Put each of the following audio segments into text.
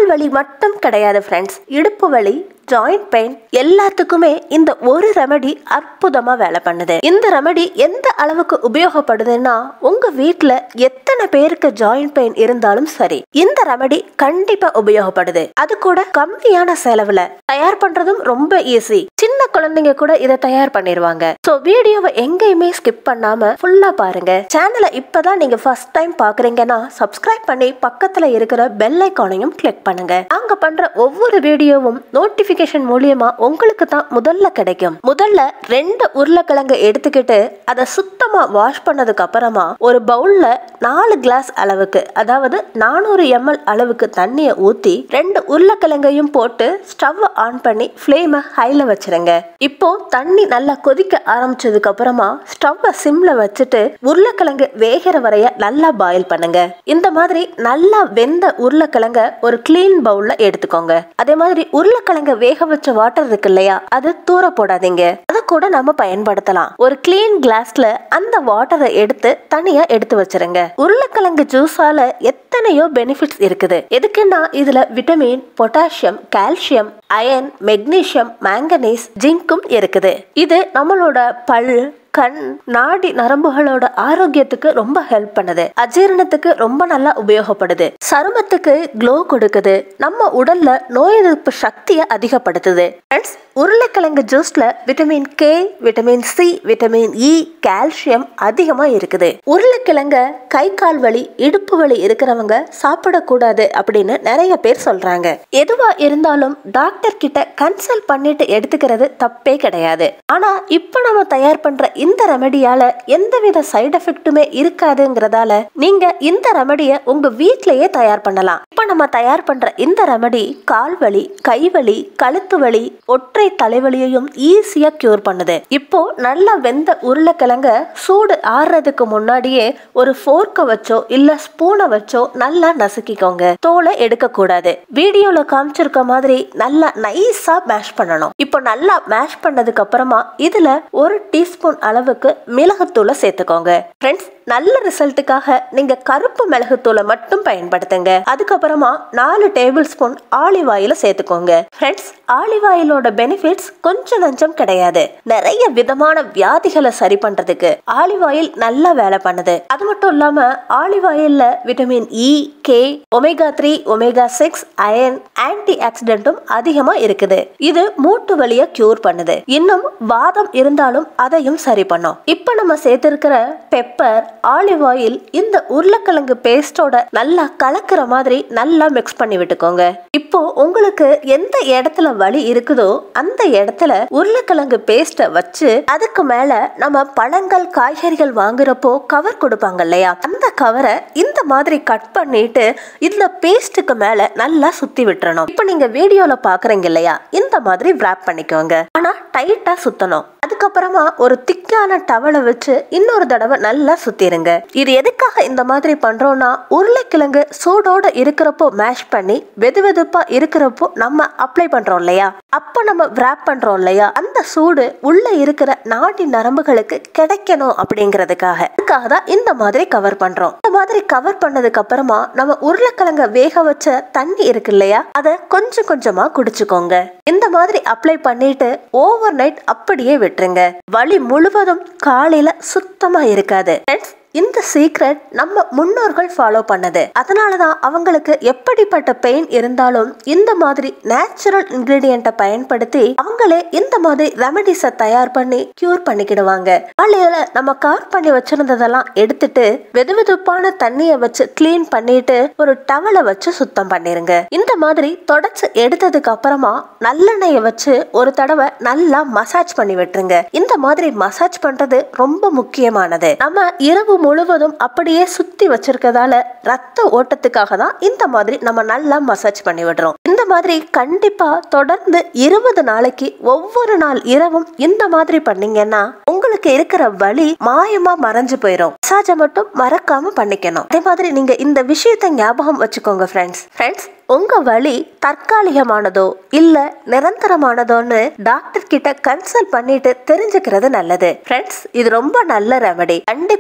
வலி மட்டும் கிடையாது ஃப்ரெண்ட்ஸ், இடுப்பு வலி, ஜாயிண்ட் பெயின் எல்லாத்துக்குமே இந்த ஒரு ரெமெடி அற்புதமா வேலை பண்ணுது. இந்த ரெமெடி எந்த அளவுக்கு உபயோகப்படுதுன்னா, உங்க வீட்டுல எத்தனை பேருக்கு ஜாயிண்ட் பெயின் இருந்தாலும் சரி, இந்த ரெமெடி கண்டிப்பா உபயோகப்படுது. அது கூட கம்மியான செலவுல தயார் பண்றதும் ரொம்ப ஈஸி. சின்ன குழந்தைங்க கூட இதை தயார் பண்ணிடுவாங்க. சோ வீடியோவை எங்கேயுமே ஸ்கிப் பண்ணாம ஃபுல்லா பாருங்க. சேனலை இப்பதான் நீங்க ஃபர்ஸ்ட் டைம் பாக்குறீங்கன்னா சப்ஸ்கிரைப் பண்ணி பக்கத்துல இருக்கிற பெல் ஐகானையும் கிளிக் பண்ணுங்க. அங்க பண்ற ஒவ்வொரு வீடியோவும் நோட்டிபிகேஷன் மூலியமா உங்களுக்கு தான் முதல்ல கிடைக்கும். முதல்ல 2 உருளைக்கிழங்கு எடுத்துக்கிட்டு அதை சுத்தமா வாஷ் பண்ணதுக்கு அப்புறமா ஒரு பவுல்ல 4 கிளாஸ் அளவுக்கு, அதாவது 400 ml அளவுக்கு தண்ணியை ஊத்தி 2 உருளைக்கிழங்கையும் போட்டு ஸ்டவ் ஆன் பண்ணி ஃப்ளேமை ஹைல வச்சிருங்க. இப்போ தண்ணி நல்லா கொதிக்க ஆரம்பிச்சதுக்கு அப்புறமா ஸ்டவ் சிம்ல வச்சுட்டு உருளைக்கிழங்கு வேகிற வரைய நல்லா பாயில் பண்ணுங்க. இந்த மாதிரி நல்லா வெந்த உருளைக்கிழங்க ஒரு கிளீன் பவுல்ல எடுத்துக்கோங்க. அதே மாதிரி உருளைக்கிழங்க வேக வச்ச வாட்டர் இருக்கு இல்லையா, அது தூர போடாதீங்க. அத கூட நம்ம பயன்படுத்தலாம். ஒரு கிளீன் கிளாஸ்ல அந்த வாட்டரை எடுத்து தனியா எடுத்து வச்சிருங்க. உருளைக்கிழங்கு ஜூஸால எத்தனையோ பெனிஃபிட்ஸ் இருக்குது. எதுக்குன்னா இதுல vitamin, potassium, calcium, iron, magnesium, manganese, ஜிங்கும் இருக்குது. இது நம்மளோட பல், கண், நாடி நரம்புகளோட ஆரோக்கியத்துக்கு ரொம்ப ஹெல்ப் பண்ணுது. அஜீரணத்துக்கு ரொம்ப நல்லா உபயோகப்படுது. சருமத்துக்கு க்ளோ கொடுக்குது. நம்ம உடல்ல நோய் எதிர்ப்பு சக்தியை அதிகப்படுத்துது. உருளைக்கிழங்கு ஜூஸ்ல vitamin K, vitamin C, vitamin E, calcium அதிகமா இருக்குது. உருளைக்கிழங்க கை கால் வலி, இடுப்பு வலி இருக்கிறவங்க சாப்பிடக்கூடாது அப்படின்னு நிறைய பேர் சொல்றாங்க. எதுவா இருந்தாலும் டாக்டர் கிட்ட கன்சல்ட் பண்ணிட்டு எடுத்துக்கிறது தப்பே கிடையாது. ஆனா இப்ப நம்ம தயார் பண்ற இந்த ரெமெடியால எந்தவித சைடு எஃபெக்ட்டுமே இருக்காதுங்கிறதால நீங்க இந்த ரெமெடிய உங்க வீட்லயே தயார் பண்ணலாம். இப்ப நம்ம தயார் பண்ற இந்த ரெமெடி கால் வலி, கை வலி, கழுத்து வலி, ஒற்றை தலைவலியையும் ஈஸியா கியூர் பண்ணுது. இப்போ நல்லா வெந்த உருளைக்கிழங்க சூடு ஆறுறதுக்கு முன்னாடியே ஒரு ஃபோர்க்க வச்சோ இல்ல ஸ்பூனை வச்சோ நல்லா நசுக்கிக்கோங்க. தோலை எடுக்க கூடாது. வீடியோல காமிச்சிருக்க மாதிரி நல்லா நைஸா மேஷ் பண்ணணும். இப்போ நல்லா மேஷ் பண்ணதுக்கு அப்புறமா இதுல 1 டீஸ்பூன் அளவுக்கு மிளகுத்தூளை சேர்த்துக்கோங்க. ஃப்ரெண்ட்ஸ், நல்ல ரிசல்ட்டுக்காக நீங்க கருப்பு மிளகுத்தூளை மட்டும் பயன்படுத்துங்க. அதுக்கப்புறமா 4 டேபிள் ஸ்பூன் ஆலிவ் ஆயில சேர்த்துக்கோங்க. ஃப்ரெண்ட்ஸ், ஆலிவ் ஆயிலோட பெனிஃபிட்ஸ் கொஞ்சம் நஞ்சம் கிடையாது. நிறைய விதமான வியாதிகளை சரி பண்றதுக்கு ஆலிவ் ஆயில் நல்லா வேலை பண்ணுது. அது மட்டும் இல்லாம ஆலிவ் ஆயில்ல vitamin E, K, omega 3, omega 6, iron, anti ஆக்சிடென்ட்டும் அதிகமா இருக்குது. இது மூட்டு வலியை கியூர் பண்ணுது. இன்னும் வாதம் இருந்தாலும் அதையும் சரி பண்ணும். இப்ப நம்ம சேர்த்திருக்கிற பெப்பர், ஆலிவ் ஆயில் இந்த உருளைக்கிழங்கு பேஸ்டோட நல்லா கலக்கிற மாதிரி நல்லா மிக்ஸ் பண்ணி விட்டுக்கோங்க. இப்போ உங்களுக்கு எந்த இடத்துல வலி இருக்குதோ அந்த இடத்துல உருளைக்கிழங்கு பேஸ்ட வச்சு அதுக்கு மேல நம்ம பழங்கள், காய்கறிகள் வாங்குறப்போ கவர் கொடுப்பாங்க இல்லையா, அந்த கவரை இந்த மாதிரி கட் பண்ணிட்டு இந்த பேஸ்டுக்கு மேல நல்லா சுத்தி விட்டுறணும். இப்போ நீங்க வீடியோல பாக்குறீங்க இல்லையா, இந்த மாதிரி விராப் பண்ணிக்கோங்க. ஆனா டைட்டா சுத்தணும். அதுக்கப்புறமா ஒரு திக்கான டவலை வச்சு இன்னொரு தடவை நல்லா சுத்திருங்க. இது எதுக்காக இந்த மாதிரி பண்றோம்னா, உருளைக்கிழங்கு சூடோட இருக்கிறப்போ மேஷ் பண்ணி வெது வெதுப்பா இருக்கிறப்போ நம்ம அப்ளை பண்றோம் இல்லையா, அப்ப நம்ம விராப் பண்றோம் இல்லையா, அந்த சூடு உள்ள இருக்கிற நாடி நரம்புகளுக்கு கிடைக்கணும் அப்படிங்கிறதுக்காக. அதுக்காக தான் இந்த மாதிரி கவர் பண்றோம். இந்த மாதிரி கவர் பண்ணதுக்கு அப்புறமா நம்ம உருளைக்கிழங்க வேக வச்ச தண்ணி இருக்கு இல்லையா, அதை கொஞ்சம் கொஞ்சமா குடிச்சுக்கோங்க. இந்த மாதிரி அப்ளை பண்ணிட்டு ஓவர் நைட் அப்படியே விட்டுருங்க. வலி முழுவதும் காலையில சுத்தமா இருக்காது. இந்த சீக்ரெட் நம்ம முன்னோர்கள் ஃபாலோ பண்ணது. அதனாலதான் அவங்களுக்கு எப்படிப்பட்ட பெயின் இருந்தாலும் இந்த மாதிரி நேச்சுரல் இன்கிரீடியன்ட்டை பயன்படுத்தி அவங்களே இந்த மாதிரி ரெமெடிஸை தயார் பண்ணி கியூர் பண்ணிக்கிடுவாங்க. காலையில நம்ம கார் பண்ணி வச்சிருந்ததெல்லாம் எடுத்துட்டு வெதுவெதுப்பான தண்ணியை வச்சு கிளீன் பண்ணிட்டு ஒரு டவலை வச்சு சுத்தம் பண்ணிருங்க. இந்த மாதிரி தொடச்சு எடுத்ததுக்கு அப்புறமா நல்லெண்ணெயை வச்சு ஒரு தடவை நல்லா மசாஜ் பண்ணி விட்டுருங்க. இந்த மாதிரி மசாஜ் பண்றது ரொம்ப முக்கியமானது. நம்ம இரவு முழுவதும் அப்படியே சுத்தி வச்சிருக்கதால ரத்த ஓட்டத்துக்காக தான் இந்த மாதிரி நம்ம நல்லா மசாஜ் பண்ணி விடுறோம். இந்த மாதிரி கண்டிப்பா தொடர்ந்து 20 நாளைக்கு ஒவ்வொரு நாள் இரவும் இந்த மாதிரி பண்ணீங்கன்னா உங்களுக்கு இருக்கிற வலி மாயமா மறைஞ்சு போயிடும். மசாஜை மட்டும் மறக்காம பண்ணிக்கணும். அதே மாதிரி நீங்க இந்த விஷயத்தை ஞாபகம் வச்சுக்கோங்க ஃப்ரெண்ட்ஸ். உங்க வலி தற்காலிகமானதோ இல்ல நிரந்தரமானதோன்னு டாக்டர் கிட்ட கன்சல்ட் பண்ணிட்டு தெரிஞ்சுக்கிறது நல்லது. ஃப்ரெண்ட்ஸ், இது ரொம்ப நல்ல ரெமெடி. கண்டிப்பா இதை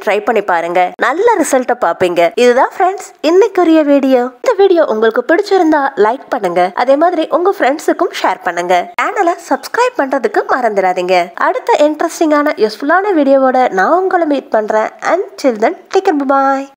ட்ரை பண்ணி பாருங்க, நல்ல ரிசல்ட்ட பாப்பீங்க. இதுதான் ஃப்ரெண்ட்ஸ் இன்னைக்குரிய வீடியோ. இந்த வீடியோ உங்களுக்கு பிடிச்சிருந்தா லைக் பண்ணுங்க, அதே மாதிரி உங்க ஃப்ரெண்ட்ஸுக்கும் ஷேர் பண்ணுங்க. சேனலை சப்ஸ்கிரைப் பண்றதுக்கு மறந்துடாதீங்க. அடுத்த இன்ட்ரெஸ்டிங்கான யூஸ்ஃபுல்லான வீடியோவோட நான் உங்களை மீட் பண்றேன். Until then, take care, bye.